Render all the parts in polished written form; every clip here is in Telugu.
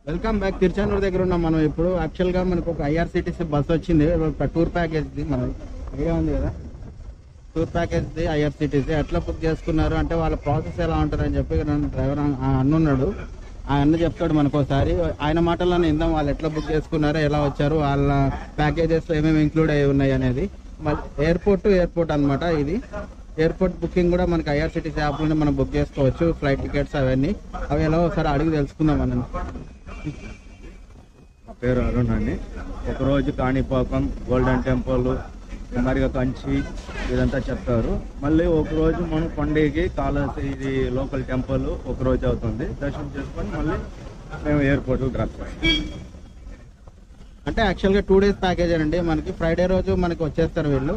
Welcome back. తిరుచానూరు దగ్గర ఉన్నాం మనం ఇప్పుడు. యాక్చువల్గా మనకు ఒక ఐఆర్సిటీసీ బస్ వచ్చింది, టూర్ ప్యాకేజ్ది. మన ఐడియా ఉంది కదా, టూర్ ప్యాకేజ్ది ఐఆర్సిటీసీ. ఎట్లా బుక్ చేసుకున్నారు అంటే వాళ్ళ ప్రాసెస్ ఎలా ఉంటుంది అని చెప్పి డ్రైవర్ అన్నున్నాడు. ఆ అన్న చెప్తాడు మనకు ఒకసారి. ఆయన మాటల్లోనే ఇందాం వాళ్ళు ఎట్లా బుక్ చేసుకున్నారో, ఎలా వచ్చారు, వాళ్ళ ప్యాకేజెస్ ఏమేమి ఇంక్లూడ్ అయ్యి ఉన్నాయి అనేది. మళ్ళీ ఎయిర్పోర్ట్ అనమాట ఇది. ఎయిర్పోర్ట్ బుకింగ్ కూడా మనకి ఐఆర్సిటీసీ యాప్లోనే మనం బుక్ చేసుకోవచ్చు, ఫ్లైట్ టికెట్స్ అవన్నీ. అవి ఎలా ఒకసారి అడిగి తెలుసుకుందాం మనం. నా పేరు అరుణ్ అండి. ఒకరోజు కాణిపాకం, గోల్డెన్ టెంపుల్, మరిగా కంచి ఇదంతా చెప్తారు. మళ్ళీ ఒకరోజు మనం కొండకి కాళహస్తి, ఇది లోకల్ టెంపుల్ ఒకరోజు అవుతుంది. దర్శనం చేసుకొని మళ్ళీ మేము ఎయిర్పోర్ట్కి డ్రాప్ చేస్తాం. అంటే యాక్చువల్గా 2 days ప్యాకేజ్ అండి. మనకి ఫ్రైడే రోజు మనకి వచ్చేస్తారు వీళ్ళు,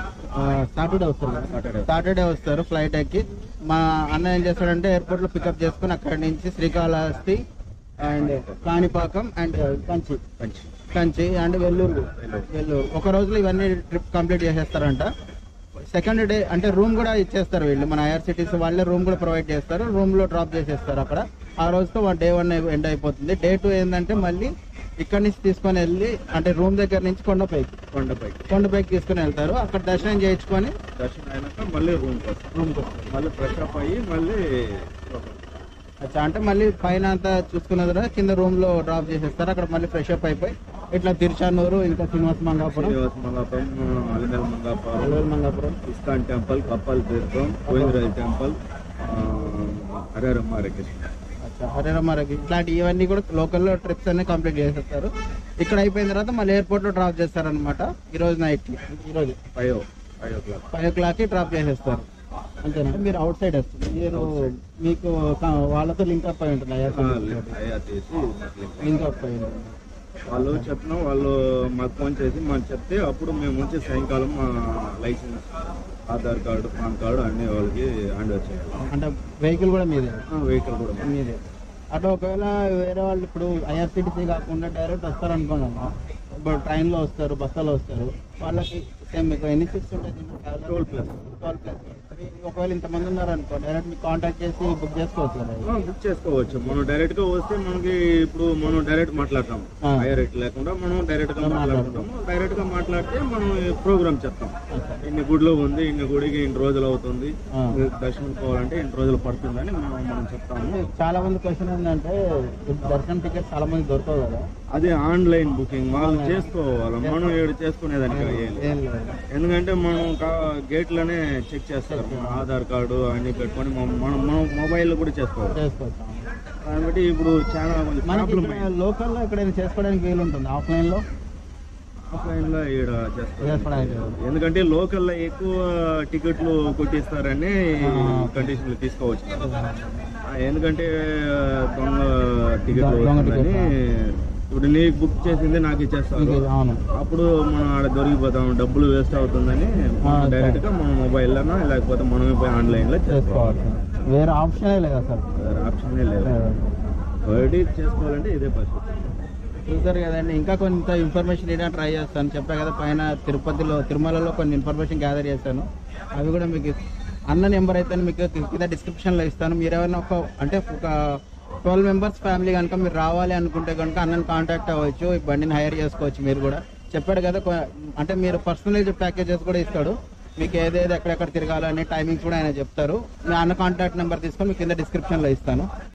సాటర్డే వస్తారు ఫ్లైట్ ఎక్కి. మా అన్న ఏం చేస్తాడంటే ఎయిర్పోర్ట్లో పికప్ చేసుకుని అక్కడి నుంచి Srikalahasti and Kanipakam and Kanchi and Vellore ఒక రోజులో ఇవన్నీ ట్రిప్ కంప్లీట్ చేసేస్తారంట. సెకండ్ డే అంటే రూమ్ కూడా ఇచ్చేస్తారు వీళ్ళు, మన ఐఆర్సిటీసీ వాళ్ళే రూమ్ కూడా ప్రొవైడ్ చేస్తారు. రూమ్లో డ్రాప్ చేసేస్తారు అక్కడ. ఆ రోజుతో డే 1 ఎండ్ అయిపోతుంది. డే 2 ఏంటంటే మళ్ళీ ఇక్కడ నుంచి తీసుకొని వెళ్ళి, అంటే రూమ్ దగ్గర నుంచి కొండపైకి తీసుకొని వెళ్తారు. అక్కడ దర్శనం చేయించుకొని, దర్శనం అయినాక మళ్ళీ రూమ్కి మళ్ళీ ఫ్రెష్ అప్ అయ్యి మళ్ళీ అచ్చా, అంటే మళ్ళీ పైన అంతా చూసుకున్న తర్వాత కింద రూమ్ లో డ్రాప్ చేసేస్తారు. అక్కడ మళ్ళీ ఫ్రెష్ అప్ అయిపోయి ఇట్లా తిరుచానూరు, ఇంకా Srinivasa Mangapuram, Alimela Mangapuram, ISKCON temple, Kapila Theertham, Govindaraju temple, హరేరమ్మకి ఇట్లాంటి ఇవన్నీ కూడా లోకల్లో ట్రిప్స్ అన్ని కంప్లీట్ చేసేస్తారు. ఇక్కడ అయిపోయిన తర్వాత మళ్ళీ ఎయిర్పోర్ట్ లో డ్రాప్ చేస్తారనమాట. ఈ రోజు నైట్ కి, ఈ రోజు 5 o'clock డ్రాప్ చేసేస్తారు. అంతేనా? మీరు అవుట్ సైడ్ వస్తుంది, మీరు మీకు వాళ్ళతో లింక్ అప్ అయి ఉంటుంది, లింక్ అప్ అయి ఉంటుంది. వాళ్ళు చెప్పిన వాళ్ళు మాకు ఫోన్ చేసి మాకు చెప్తే అప్పుడు మేము వచ్చి సాయంకాలం మా licence, Aadhaar card, PAN card అన్ని వాళ్ళకి హ్యాండ్ ఓవర్ చేయాలి. అంటే వెహికల్ కూడా మీదే? వెహికల్ కూడా మీదే. అట్లా ఒకవేళ వేరే వాళ్ళు ఇప్పుడు ఐఆర్సిటీసీ కాకుండా డైరెక్ట్ వస్తారు అనుకున్నాను, ఇప్పుడు ట్రైన్లో వస్తారు, బస్సులో వస్తారు, వాళ్ళకి సేమ్ మీకు ఎన్ని సీట్స్ ఉంటాయి? 12+. ఒకవేళ ఇంతమంది ఉన్నారు అనుకో, డైరెక్ట్ మీకు కాంటాక్ట్ చేసి బుక్ చేసుకోవచ్చు కదా? బుక్ చేసుకోవచ్చు. మనం డైరెక్ట్ గా వస్తే మనకి ఇప్పుడు మనం డైరెక్ట్ మాట్లాడతాం, డైరెక్ట్ లేకుండా మనం డైరెక్ట్ గా మాట్లాడుకుంటాము. డైరెక్ట్ గా మాట్లాడితే మనం ప్రోగ్రామ్ చెప్తాం. ఇన్ని గుడిలో ఉంది, ఇన్ని గుడికి ఇన్ని రోజులు అవుతుంది, దర్శనం పోవాలంటే ఇన్ని రోజులు పడుతుందని మనం చెప్తాము. చాలా మంది క్వశ్చన్ ఏంటంటే దర్శనం టికెట్ చాలా మంది దొరకవు కదా, అది ఆన్లైన్ బుకింగ్ వాళ్ళు చేసుకోవాలి, మనం ఏడు చేసుకునేదానికి. ఎందుకంటే మనం గేట్లోనే చెక్ చేస్తారు, ఆధార్ కార్డు అన్ని పెట్టుకొని మనం మొబైల్లో కూడా చేసుకోవాలి. కాబట్టి ఇప్పుడు చాలా ప్రాబ్లం. లోకల్లో ఎక్కడైనా చేసుకోవడానికి వీలు ఉంటుంది, ఆఫ్లైన్లో ఈడ చేసుకోవాలి. ఎందుకంటే లోకల్లో ఎక్కువ టికెట్లు కొట్టిస్తారని కండిషన్లు తీసుకోవచ్చు. ఎందుకంటే దొంగ టికెట్లు వస్తుందని ఇప్పుడు నీకు బుక్ చేసింది నాకు ఇచ్చేస్తారు, అప్పుడు మనం ఆడ దొరికిపోతాం, డబ్బులు వేస్ట్ అవుతుందని డైరెక్ట్ గా మనం మొబైల్లోనో లేకపోతే మనమే పోయి ఆన్లైన్ లో చేసుకోవాలి. వేరే ఆప్షనే లేదు అసలు, వేరే ఆప్షనే లేదు. ఒకటి చేసుకోవాలంటే ఇదే పరిస్థితి. చూసారు కదండి. ఇంకా కొంత ఇన్ఫర్మేషన్ ఏంటంటే ట్రై చేస్తాను, చెప్పా కదా పైన తిరుమలలో కొన్ని ఇన్ఫర్మేషన్ గ్యాదర్ చేస్తాను. అవి కూడా మీకు అన్న నెంబర్ అయితే మీకు కింద డిస్క్రిప్షన్లో ఇస్తాను. మీరు ఏమైనా ఒక 12 members ఫ్యామిలీ కనుక మీరు రావాలి అనుకుంటే కనుక అన్నని కాంటాక్ట్ అవ్వచ్చు, ఈ బండిని హైర్ చేసుకోవచ్చు. మీరు కూడా చెప్పాడు కదా, అంటే మీరు పర్సనలైజ్ ప్యాకేజెస్ కూడా ఇస్తాడు మీకు, ఏదేది ఎక్కడెక్కడ తిరగాలని టైమింగ్స్ కూడా ఆయన చెప్తారు. మీ అన్న కాంటాక్ట్ నెంబర్ తీసుకొని మీకు కింద డిస్క్రిప్షన్లో ఇస్తాను.